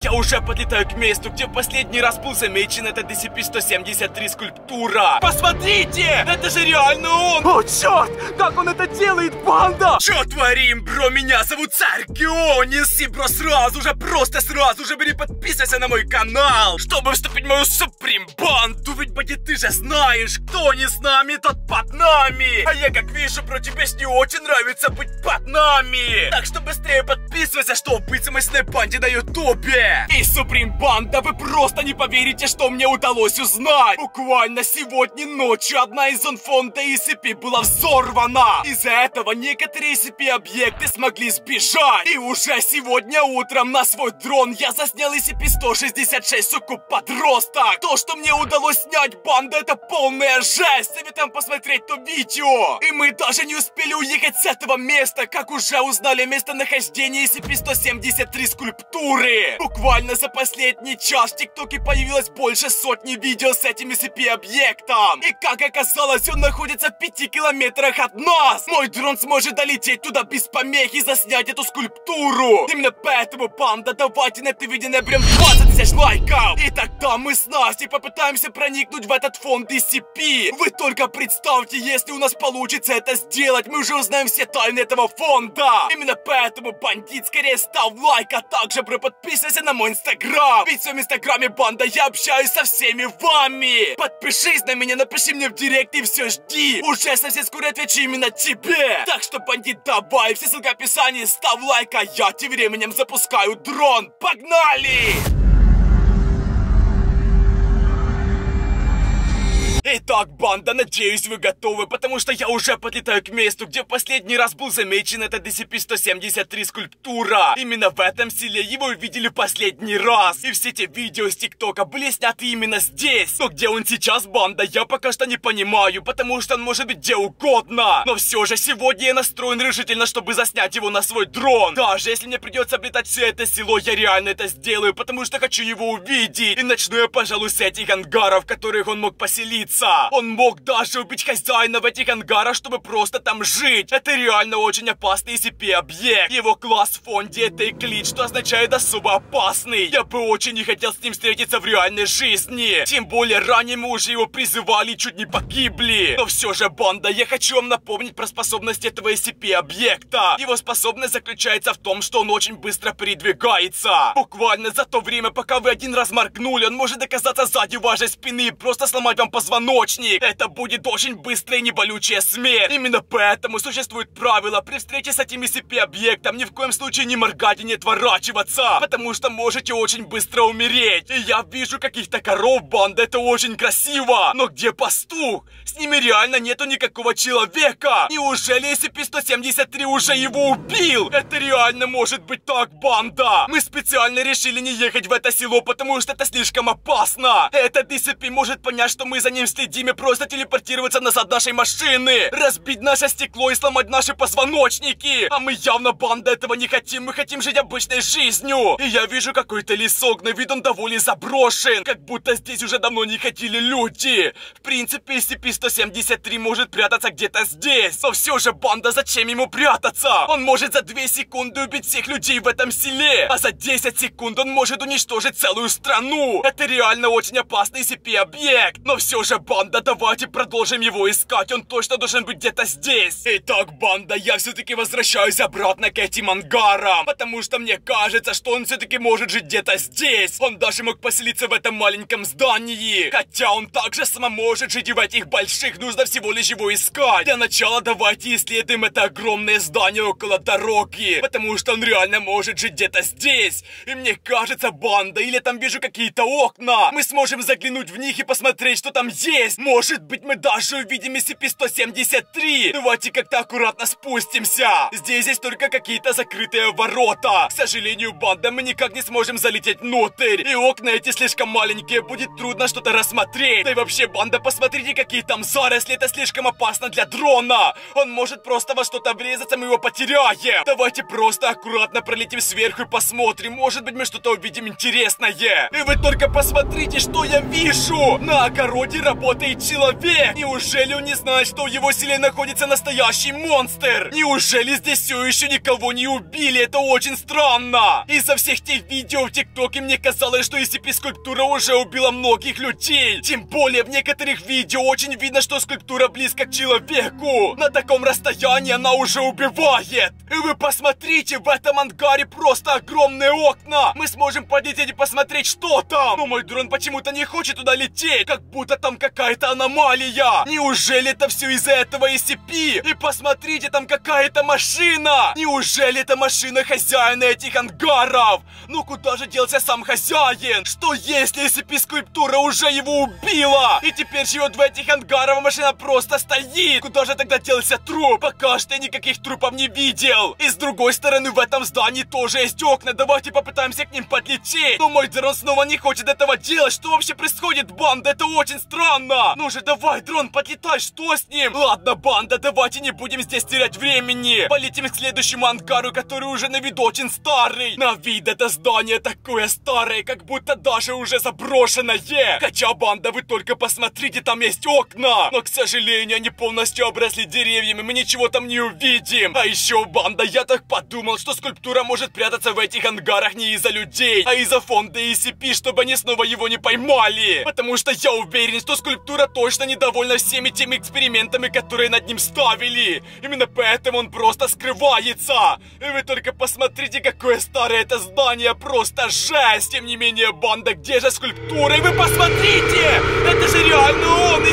я уже подлетаю к месту, где в последний раз был замечен этот SCP-173 скульптура. Посмотрите! Это же реально он! О, черт! Как он это делает, банда? Чё творим, бро? Меня зовут Царь Геонис, и, бро, сразу же, просто сразу же бери, подписывайся на мой канал, чтобы вступить в мою Суприм банду, ведь, боги, ты же знаешь, кто не с нами, тот под нами. А я, как вижу, бро, тебе не очень нравится быть под нами. Так что быстрее подписывайся, чтобы быть в самой банде на ютубе. И Суприм банда, вы просто не поверите, что мне удалось узнать. Буквально сегодня ночью одна из зон фонда SCP была взорвана. Из-за этого некоторые SCP-объекты смогли сбежать. И уже сегодня утром на свой дрон я заснял SCP-166, сука, подросток. То, что мне удалось снять, банда, это полная жесть. Советуем посмотреть то видео. И мы даже не успели уехать с этого места, как уже узнали местонахождение SCP-173 скульптуры. Буквально за последний час в ТикТоке появилось больше сотни видео с этим SCP-объектом. И как оказалось, он находится в 5 километрах от нас. Мой дрон сможет долететь туда без помех и заснять эту скульптуру. Именно поэтому, банда, давайте на это видео наберем 20 000 лайков. И тогда мы с Настей попытаемся проникнуть в этот фонд SCP. Вы только представьте, если у нас получится это сделать, мы уже узнаем все тайны этого фонда. Именно поэтому, бандит, скорее ставь лайк, а также, бро, подписывайся на мой инстаграм. Ведь в своем инстаграме, банда, я общаюсь со всеми вами. Подпишись на меня, напиши мне в директ и все жди. Уже совсем скоро отвечу именно тебе. Так что, бандит, давай, все ссылки в описании, ставь лайк, а я тем временем запускаю дрон. Погнали! Итак, банда, надеюсь, вы готовы, потому что я уже подлетаю к месту, где в последний раз был замечен этот SCP-173 скульптура. Именно в этом селе его увидели в последний раз. И все те видео с ТикТока были сняты именно здесь. Но где он сейчас, банда, я пока что не понимаю, потому что он может быть где угодно. Но все же сегодня я настроен решительно, чтобы заснять его на свой дрон. Даже если мне придется облетать все это село, я реально это сделаю, потому что хочу его увидеть. И начну я, пожалуй, с этих ангаров, в которых он мог поселиться. Он мог даже убить хозяина в этих ангарах, чтобы просто там жить. Это реально очень опасный SCP-объект. Его класс в фонде — это эклид, что означает особо опасный. Я бы очень не хотел с ним встретиться в реальной жизни. Тем более ранее мы уже его призывали и чуть не погибли. Но все же, банда, я хочу вам напомнить про способность этого SCP-объекта. Его способность заключается в том, что он очень быстро передвигается. Буквально за то время, пока вы один раз моргнули, он может оказаться сзади вашей спины и просто сломать вам позвоночник. Это будет очень быстрая и неболючая смерть. Именно поэтому существует правило: при встрече с этим SCP-объектом ни в коем случае не моргать и не отворачиваться, потому что можете очень быстро умереть. И я вижу каких-то коров, банда, это очень красиво. Но где пастух? С ними реально нету никакого человека. Неужели SCP-173 уже его убил? Это реально может быть так, банда. Мы специально решили не ехать в это село, потому что это слишком опасно. Этот SCP может понять, что мы за ним следим, и просто телепортироваться назад нашей машины, разбить наше стекло и сломать наши позвоночники. А мы явно, банда, этого не хотим. Мы хотим жить обычной жизнью. И я вижу какой-то лесок, на вид он довольно заброшен, как будто здесь уже давно не ходили люди. В принципе, SCP-173 может прятаться где-то здесь. Но все же, банда, зачем ему прятаться? Он может за 2 секунды убить всех людей в этом селе, а за 10 секунд он может уничтожить целую страну. Это реально очень опасный SCP-объект. Но все же, банда, давайте продолжим его искать. Он точно должен быть где-то здесь. Итак, банда, я все-таки возвращаюсь обратно к этим ангарам, потому что мне кажется, что он все-таки может жить где-то здесь. Он даже мог поселиться в этом маленьком здании. Хотя он также сам может жить и в этих больших. Нужно всего лишь его искать. Для начала давайте исследуем это огромное здание около дороги, потому что он реально может жить где-то здесь. И мне кажется, банда, или там вижу какие-то окна, мы сможем заглянуть в них и посмотреть, что там есть. Может быть, мы даже увидим SCP-173. Давайте как-то аккуратно спустимся. Здесь есть только какие-то закрытые ворота. К сожалению, банда, мы никак не сможем залететь внутрь. И окна эти слишком маленькие, будет трудно что-то рассмотреть. Да и вообще, банда, посмотрите, какие там заросли. Это слишком опасно для дрона. Он может просто во что-то врезаться, мы его потеряем. Давайте просто аккуратно пролетим сверху и посмотрим. Может быть, мы что-то увидим интересное. И вы только посмотрите, что я вижу. На огороде работает человек? Неужели он не знает, что в его селе находится настоящий монстр? Неужели здесь все еще никого не убили? Это очень странно. Из-за всех тех видео в ТикТоке мне казалось, что SCP-скульптура уже убила многих людей. Тем более в некоторых видео очень видно, что скульптура близко к человеку. На таком расстоянии она уже убивает. И вы посмотрите, в этом ангаре просто огромные окна. Мы сможем подлететь и посмотреть, что там. Но мой дрон почему-то не хочет туда лететь, как будто там какая-то аномалия. Неужели это все из-за этого SCP? И посмотрите, там какая-то машина. Неужели это машина хозяина этих ангаров? Ну куда же делся сам хозяин? Что если SCP-скульптура уже его убила? И теперь живет в этих ангарах, а машина просто стоит. Куда же тогда делся труп? Пока что я никаких трупов не видел. И с другой стороны, в этом здании тоже есть окна. Давайте попытаемся к ним подлететь. Но мой дрон снова не хочет этого делать. Что вообще происходит, банда? Это очень странно. Ну же, давай, дрон, подлетай, что с ним? Ладно, банда, давайте не будем здесь терять времени. Полетим к следующему ангару, который уже на вид очень старый. На вид это здание такое старое, как будто даже уже заброшенное. Хотя, банда, вы только посмотрите, там есть окна. Но, к сожалению, они полностью обросли деревьями, мы ничего там не увидим. А еще, банда, я так подумал, что скульптура может прятаться в этих ангарах не из-за людей, а из-за фонда SCP, чтобы они снова его не поймали. Потому что я уверен, что скульптура точно недовольна всеми теми экспериментами, которые над ним ставили. Именно поэтому он просто скрывается. И вы только посмотрите, какое старое это здание, просто жесть. Тем не менее, банда, где же скульптура? И вы посмотрите! Это же реально он,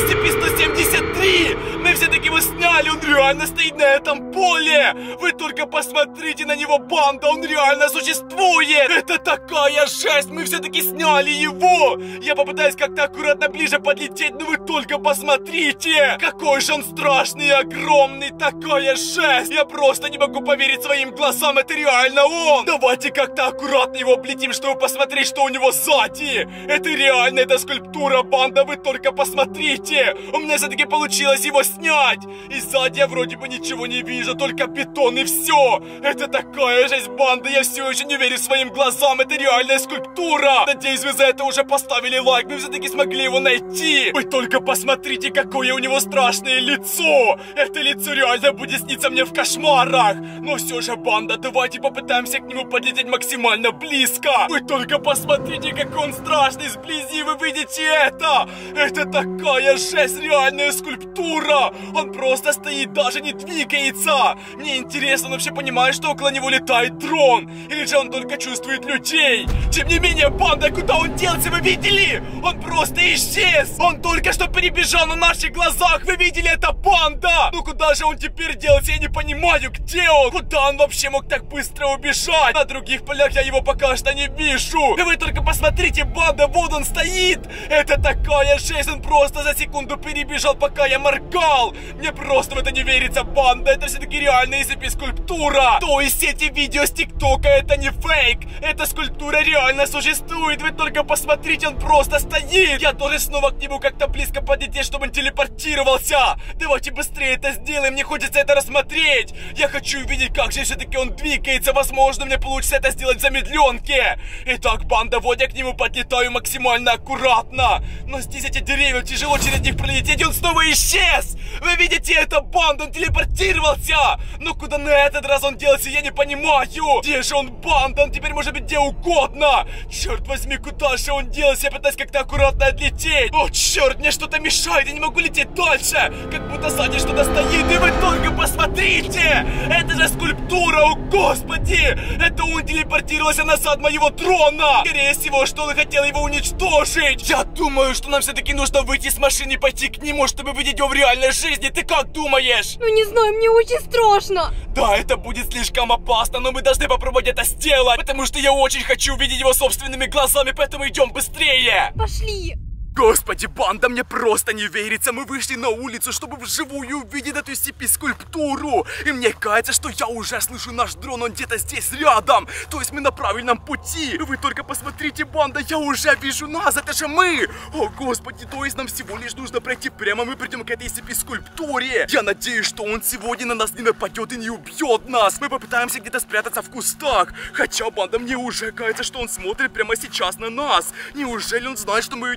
SCP-173! Мы все-таки его сняли, он реально стоит на этом поле! Вы только посмотрите на него, банда, он реально существует! Это такая жесть, мы все-таки сняли его! Я попытаюсь как-то аккуратно ближе подлететь, но вы только посмотрите! Какой же он страшный и огромный, такая жесть! Я просто не могу поверить своим глазам, это реально он! Давайте как-то аккуратно его облетим, чтобы посмотреть, что у него сзади! Это реально, это скульптура, банда, вы только посмотрите! У меня все-таки получилось его снять! И сзади я вроде бы ничего не вижу, только бетон и все! Это такая жесть, банда, я все еще не верю своим глазам, это реальная скульптура! Надеюсь, вы за это уже поставили лайк, мы все-таки смогли его найти! Вы только посмотрите, какое у него страшное лицо! Это лицо реально будет сниться мне в кошмарах! Но все же, банда, давайте попытаемся к нему подлететь максимально близко! Вы только посмотрите, какой он страшный сблизи, вы видите это? Это такая жесть, реальная скульптура! Он просто стоит, даже не двигается! Мне интересно, он вообще понимает, что около него летает дрон? Или же он только чувствует людей? Тем не менее, банда, куда он делся, вы видели? Он просто исчез! Он только что перебежал на наших глазах, вы видели это, банда? Ну куда же он теперь делся, я не понимаю, где он? Куда он вообще мог так быстро убежать? На других полях я его пока что не вижу! И вы только посмотрите, банда, вот он стоит! Это такая жесть, он просто за секунду перебежал, пока я моргал! Мне просто в это не верится, банда, это все-таки реальная SCP-скульптура! То есть эти видео с ТикТока это не фейк! Эта скульптура реально существует, вы только посмотрите, он просто стоит! Я должен снова к нему как-то близко подлететь, чтобы он телепортировался! Давайте быстрее это сделаем, мне хочется это рассмотреть! Я хочу увидеть, как же все-таки он двигается, возможно, мне получится это сделать в замедленке! Итак, банда, вот я к нему подлетаю максимально аккуратно! Но здесь эти деревья, тяжело через них пролететь, и он снова исчез! Вы видите это, банда, он телепортировался! Но куда на этот раз он делся, я не понимаю! Где же он, банда? Он теперь может быть где угодно! Черт возьми, куда же он делся? Я пытаюсь как-то аккуратно отлететь! О, черт, мне что-то мешает, я не могу лететь дальше! Как будто сзади что-то стоит, и вы только посмотрите! Это же скульптура, о господи! Это он телепортировался назад моего дрона! Скорее всего, что он хотел его уничтожить! Я думаю, что нам все-таки нужно выйти с машины и пойти к нему, чтобы видеть его в реальной жизни. Ты как думаешь? Ну не знаю, мне очень страшно. Да, это будет слишком опасно, но мы должны попробовать это сделать, потому что я очень хочу увидеть его собственными глазами, поэтому идем быстрее. Пошли. Господи, банда, мне просто не верится. Мы вышли на улицу, чтобы вживую увидеть эту SCP-скульптуру. И мне кажется, что я уже слышу наш дрон, он где-то здесь рядом. То есть мы на правильном пути. Вы только посмотрите, банда, я уже вижу нас, это же мы. О, господи, то есть нам всего лишь нужно пройти прямо, мы придем к этой SCP-скульптуре. Я надеюсь, что он сегодня на нас не нападет и не убьет нас. Мы попытаемся где-то спрятаться в кустах. Хотя, банда, мне уже кажется, что он смотрит прямо сейчас на нас. Неужели он знает, что мы идем к нему?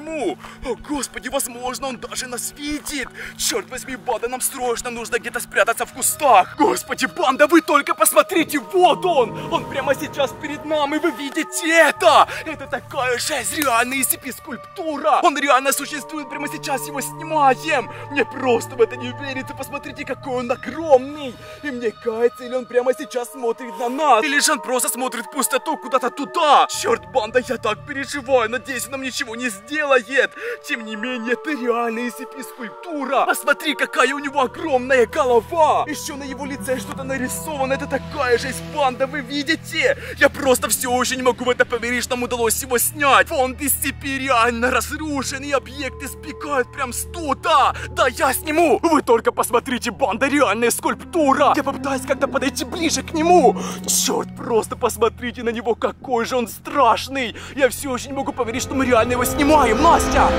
нему. О, господи, возможно, он даже нас видит. Черт возьми, банда, нам срочно нужно где-то спрятаться в кустах. Господи, банда, вы только посмотрите, вот он. Он прямо сейчас перед нами, вы видите это? Это такая жесть, реальная SCP-скульптура. Он реально существует, прямо сейчас его снимаем. Мне просто в это не верится, посмотрите, какой он огромный. И мне кажется, или он прямо сейчас смотрит на нас, или же он просто смотрит в пустоту куда-то туда. Черт, банда, я так переживаю, надеюсь, он нам ничего не сделает. Тем не менее, это реальная SCP-скульптура. Посмотри, какая у него огромная голова. Еще на его лице что-то нарисовано. Это такая жесть, банда, вы видите? Я просто все еще не могу в это поверить, что нам удалось его снять. Фонд SCP реально разрушен, и объекты сбегают прям с туда. Да, я сниму. Вы только посмотрите, банда, реальная скульптура. Я попытаюсь как-то подойти ближе к нему. Черт, просто посмотрите на него, какой же он страшный. Я все еще не могу поверить, что мы реально его снимаем, Настя.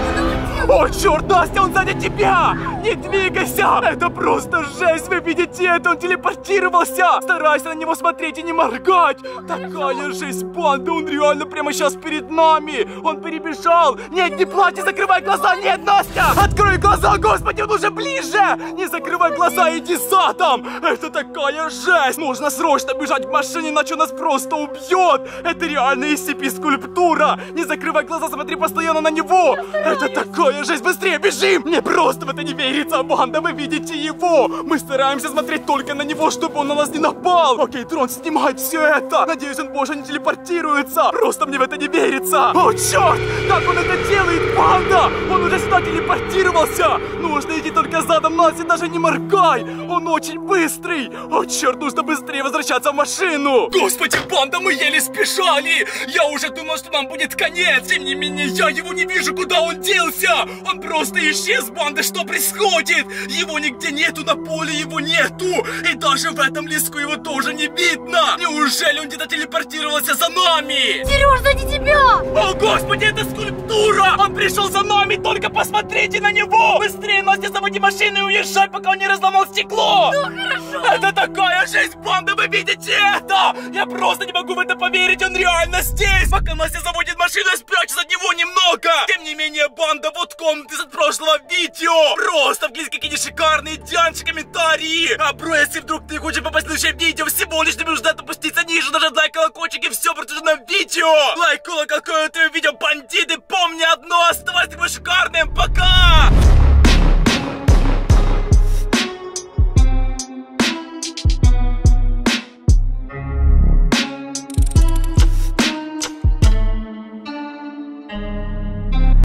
О, черт, Настя, он сзади тебя. Не двигайся. Это просто жесть, вы видите это, он телепортировался. Старайся на него смотреть и не моргать. Такая жесть, банда, он реально прямо сейчас перед нами. Он перебежал. Нет, не плачь, не закрывай глаза. Нет, Настя, открой глаза, господи, он уже ближе. Не закрывай глаза, иди задом. Это такая жесть. Нужно срочно бежать к машине, иначе нас просто убьет. Это реально SCP-скульптура. Не закрывай глаза, смотри постоянно на него. Это такая жесть, быстрее бежим. Мне просто в это не верится, банда, вы видите его. Мы стараемся смотреть только на него, чтобы он на нас не напал. Окей, дрон снимает все это. Надеюсь, он больше не телепортируется. Просто мне в это не верится. О, черт, как он это делает, банда. Он уже сюда телепортировался. Нужно идти только задом, Настя, даже не моргай. Он очень быстрый. О, черт, нужно быстрее возвращаться в машину. Господи, банда, мы еле сбежали. Я уже думал, что нам будет конец. Тем не менее, я его не вижу, куда он делся. Он просто исчез, банда, что происходит? Его нигде нету, на поле его нету. И даже в этом леску его тоже не видно. Неужели он где-то телепортировался за нами? Сереж, сзади тебя! О, господи, это скульптура! Он пришел за нами, только посмотрите на него! Быстрее, Настя, заводи машину и уезжай, пока он не разломал стекло! Ну, хорошо! Это такая жесть, банда, вы видите это? Я просто не могу в это поверить, он реально здесь! Пока Настя заводит машину, я спрячусь от него немного! Тем не менее, банда, вот комнаты из прошлого видео! Просто вглядь, какие шикарные идеальные комментарии! А бро, если вдруг ты хочешь попасть в следующее видео, всего лишь не нужно опуститься ниже, нажать лайк, колокольчик и все против на видео! Лайк, колокольчик, какое-то видео, бандиты, помни одно, оставайся шикарным, пока!